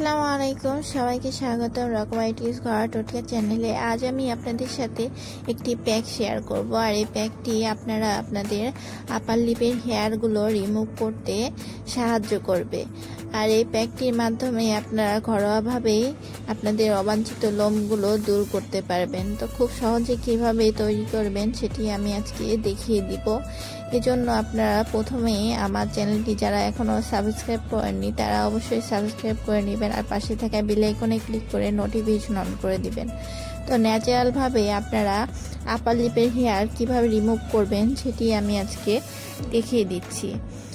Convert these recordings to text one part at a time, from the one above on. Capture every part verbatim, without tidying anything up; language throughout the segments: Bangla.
আসসালামু আলাইকুম, সবাইকে স্বাগতম রকম আইটিস ঘর টোটকা চ্যানেলে। আজ আমি আপনাদের সাথে একটি প্যাক শেয়ার করব, আর এই প্যাকটি আপনারা আপনাদের আপার লিপের হেয়ারগুলো রিমুভ করতে সাহায্য করবে। আর এই প্যাকটির মাধ্যমে আপনারা ঘরোয়াভাবেই আপনাদের অবাঞ্ছিত লোমগুলো দূর করতে পারবেন। তো খুব সহজে কিভাবে তৈরি করবেন সেটি আমি আজকে দেখিয়ে দিব। এজন্য আপনারা প্রথমে আমার চ্যানেলটি যারা এখনও সাবস্ক্রাইব করেননি তারা অবশ্যই সাবস্ক্রাইব করে নেবেন, আর পাশে থাকা বেল আইকনে ক্লিক করে নোটিফিকেশন অন করে দিবেন। তো ন্যাচারালভাবে আপনারা আপার লিপের হেয়ার কিভাবে রিমুভ করবেন সেটি আমি আজকে দেখিয়ে দিচ্ছি।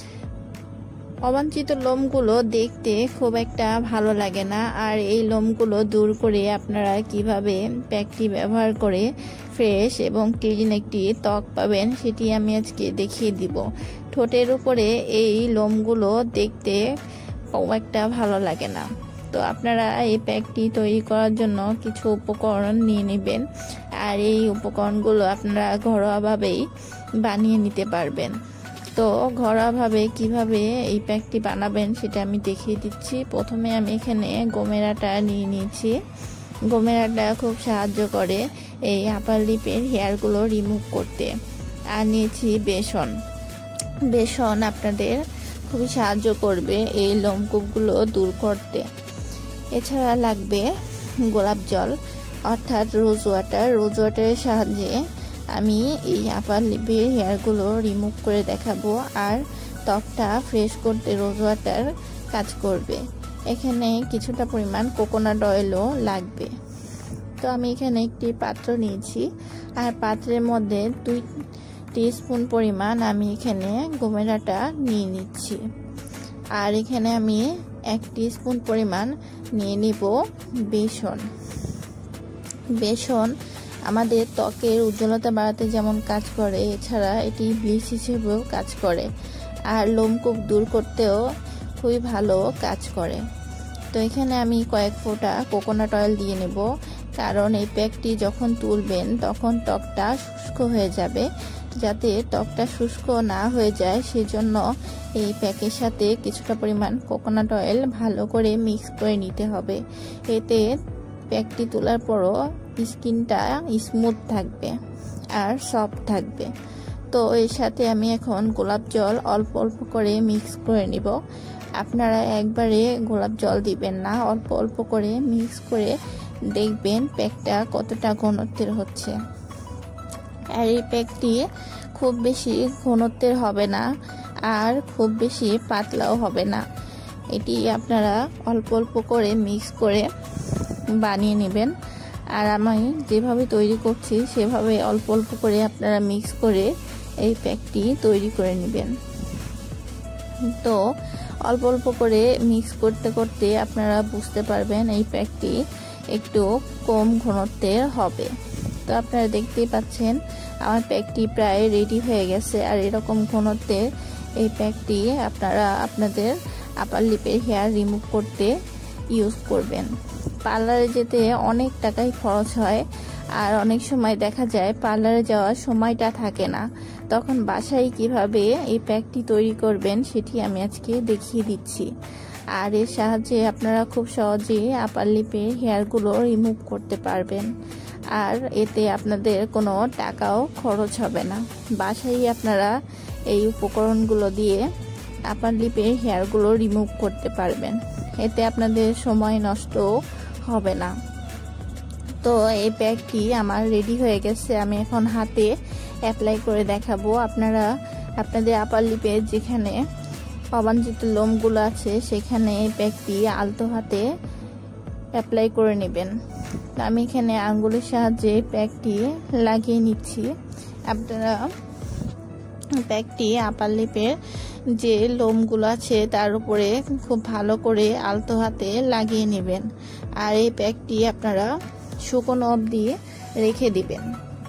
অবাঞ্ছিত লোমগুলো দেখতে খুব একটা ভালো লাগে না, আর এই লোমগুলো দূর করে আপনারা কিভাবে প্যাকটি ব্যবহার করে ফ্রেশ এবং ক্লিন একটি ত্বক পাবেন সেটি আমি আজকে দেখিয়ে দিব। ঠোঁটের উপরে এই লোমগুলো দেখতে খুব একটা ভালো লাগে না। তো আপনারা এই প্যাকটি তৈরি করার জন্য কিছু উপকরণ নিয়ে নেবেন, আর এই উপকরণগুলো আপনারা ঘরোয়াভাবেই বানিয়ে নিতে পারবেন। তো ঘরোয়াভাবে কিভাবে এই প্যাকটি বানাবেন সেটা আমি দেখিয়ে দিচ্ছি। প্রথমে আমি এখানে গমের আটা নিয়ে নিয়েছি। গমের আটা খুব সাহায্য করে এই আপার লিপের হেয়ারগুলো রিমুভ করতে। আর নিয়েছি বেসন। বেসন আপনাদের খুবই সাহায্য করবে এই লোমকূপগুলো দূর করতে। এছাড়া লাগবে গোলাপ জল অর্থাৎ রোজ ওয়াটার। রোজ ওয়াটারের সাহায্যে আমি এই আপার লিপের হেয়ারগুলো রিমুভ করে দেখাবো, আর ত্বকটা ফ্রেশ করতে রোজ ওয়াটার কাজ করবে। এখানে কিছুটা পরিমাণ কোকোনাট অয়েলও লাগবে। তো আমি এখানে একটি পাত্র নিয়েছি, আর পাত্রের মধ্যে দুই টিস্পুন পরিমাণ আমি এখানে গমের আটা নিয়ে নিচ্ছি। আর এখানে আমি এক টিস্পুন পরিমাণ নিয়ে নিব বেসন। বেসন আমাদের ত্বকের উজ্জ্বলতা বাড়াতে যেমন কাজ করে, এছাড়া এটি ব্লিচ হিসেবেও কাজ করে, আর লোমকূপ দূর করতেও খুবই ভালো কাজ করে। তো এখানে আমি কয়েক ফোঁটা কোকোনাট অয়েল দিয়ে নেব, কারণ এই প্যাকটি যখন তুলবেন তখন ত্বকটা শুষ্ক হয়ে যাবে। যাতে ত্বকটা শুষ্ক না হয়ে যায় সেজন্য এই প্যাকের সাথে কিছুটা পরিমাণ কোকোনাট অয়েল ভালো করে মিক্স করে নিতে হবে। এতে প্যাকটি তোলার পরও স্কিনটা স্মুথ থাকবে আর সফট থাকবে। তো এর সাথে আমি এখন গোলাপ জল অল্প অল্প করে মিক্স করে নিব। আপনারা একবারে গোলাপ জল দিবেন না, অল্প অল্প করে মিক্স করে দেখবেন প্যাকটা কতটা ঘনত্বের হচ্ছে। আর এই প্যাকটি খুব বেশি ঘনত্বের হবে না, আর খুব বেশি পাতলাও হবে না। এটি আপনারা অল্প অল্প করে মিক্স করে বানিয়ে নেবেন। আর আমি যেভাবে তৈরি করছি সেভাবে অল্প অল্প করে আপনারা মিক্স করে এই প্যাকটি তৈরি করে নেবেন। তো অল্প অল্প করে মিক্স করতে করতে আপনারা বুঝতে পারবেন এই প্যাকটি একটু কম ঘনত্বের হবে। তো আপনারা দেখতেই পাচ্ছেন আমার প্যাকটি প্রায় রেডি হয়ে গেছে। আর এরকম ঘনত্বের এই প্যাকটি আপনারা আপনাদের আপার লিপের হেয়ার রিমুভ করতে ইউজ করবেন। পার্লারে যেতে অনেক টাকাই খরচ হয়, আর অনেক সময় দেখা যায় পার্লারে যাওয়ার সময়টা থাকে না। তখন বাসায় কিভাবে এই প্যাকটি তৈরি করবেন সেটি আমি আজকে দেখিয়ে দিচ্ছি। আর এর সাহায্যে আপনারা খুব সহজেই আপার লিপের হেয়ারগুলো রিমুভ করতে পারবেন, আর এতে আপনাদের কোনো টাকাও খরচ হবে না। বাসায় আপনারা এই উপকরণগুলো দিয়ে আপার লিপের হেয়ারগুলো রিমুভ করতে পারবেন। এতে আপনাদের সময় নষ্ট হবে না। তো এই প্যাকটি আমার রেডি হয়ে গেছে। আমি এখন হাতে অ্যাপ্লাই করে দেখাবো। আপনারা আপনাদের আপার লিপে যেখানে অবাঞ্ছিত লোমগুলো আছে সেখানে এই প্যাকটি আলতো হাতে অ্যাপ্লাই করে নেবেন। আমি এখানে আঙ্গুলের সাহায্যে প্যাকটি লাগিয়ে নিচ্ছি। আপনারা প্যাকটি আপার লিপের যে লোমগুলো আছে তার উপরে খুব ভালো করে আলতো হাতে লাগিয়ে নেবেন। আর এই প্যাকটি আপনারা শুকনো অবধি রেখে দিবেন।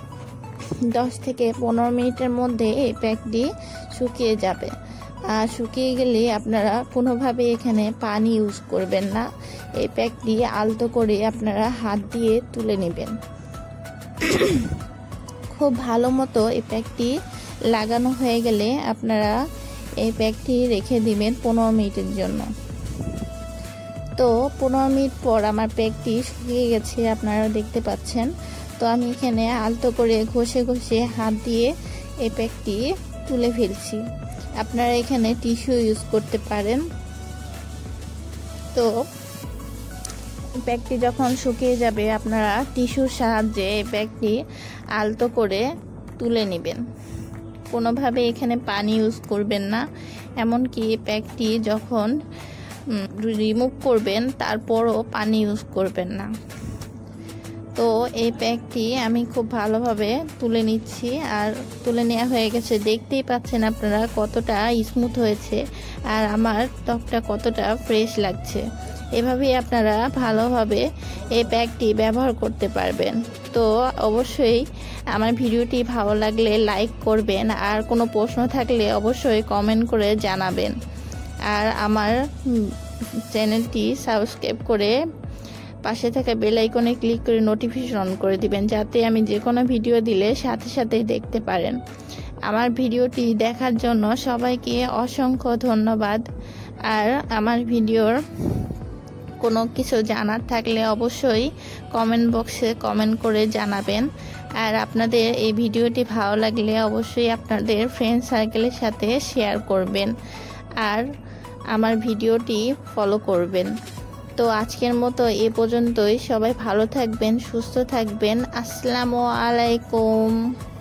দশ থেকে পনেরো মিনিটের মধ্যে এই প্যাকটি শুকিয়ে যাবে। আর শুকিয়ে গেলে আপনারা কোনোভাবে এখানে পানি ইউজ করবেন না। এই প্যাকটি আলতো করে আপনারা হাত দিয়ে তুলে নেবেন। খুব ভালো মতো এই প্যাকটি লাগানো হয়ে গেলে আপনারা এই প্যাকটি রেখে দিবেন পনেরো মিনিটের জন্য। তো পনেরো মিনিট পর আমার প্যাকটি শুকিয়ে গেছে, আপনারা দেখতে পাচ্ছেন। তো আমি এখানে আলতো করে ঘষে ঘষে হাত দিয়ে এই প্যাকটি তুলে ফেলছি। আপনারা এখানে টিস্যু ইউজ করতে পারেন। তো প্যাকটি যখন শুকিয়ে যাবে আপনারা টিস্যুর সাহায্যে এই প্যাকটি আলতো করে তুলে নেবেন। কোনোভাবে এখানে পানি ইউজ করবেন না, এমনকি প্যাকটি যখন রিমুভ করবেন তারপরও পানি ইউজ করবেন না। তো এই প্যাকটি আমি খুব ভালোভাবে তুলে নিচ্ছি, আর তুলে নেওয়া হয়ে গেছে। দেখতেই পাচ্ছেন আপনারা কতটা স্মুথ হয়েছে আর আমার ত্বকটা কতটা ফ্রেশ লাগছে। এভাবেই আপনারা ভালোভাবে এই প্যাকটি ব্যবহার করতে পারবেন। তো অবশ্যই আমার ভিডিওটি ভালো লাগলে লাইক করবেন, আর কোনো প্রশ্ন থাকলে অবশ্যই কমেন্ট করে জানাবেন। আর আমার চ্যানেলটি সাবস্ক্রাইব করে পাশে থাকা বেল আইকনে ক্লিক করে নোটিফিকেশন অন করে দিবেন, যাতে আমি যে কোনো ভিডিও দিলে সাথে সাথে দেখতে পারেন। আমার ভিডিওটি দেখার জন্য সবাইকে অসংখ্য ধন্যবাদ। আর আমার ভিডিওর কোনো কিছু জানার থাকলে অবশ্যই কমেন্ট বক্সে কমেন্ট করে জানাবেন। আর আপনাদের এই ভিডিওটি ভালো লাগলে অবশ্যই আপনাদের ফ্রেন্ড সার্কেলের সাথে শেয়ার করবেন, আর আমার ভিডিওটি ফলো করবেন। তো আজকের মতো এ পর্যন্তই। সবাই ভালো থাকবেন, সুস্থ থাকবেন। আসসালামু আলাইকুম।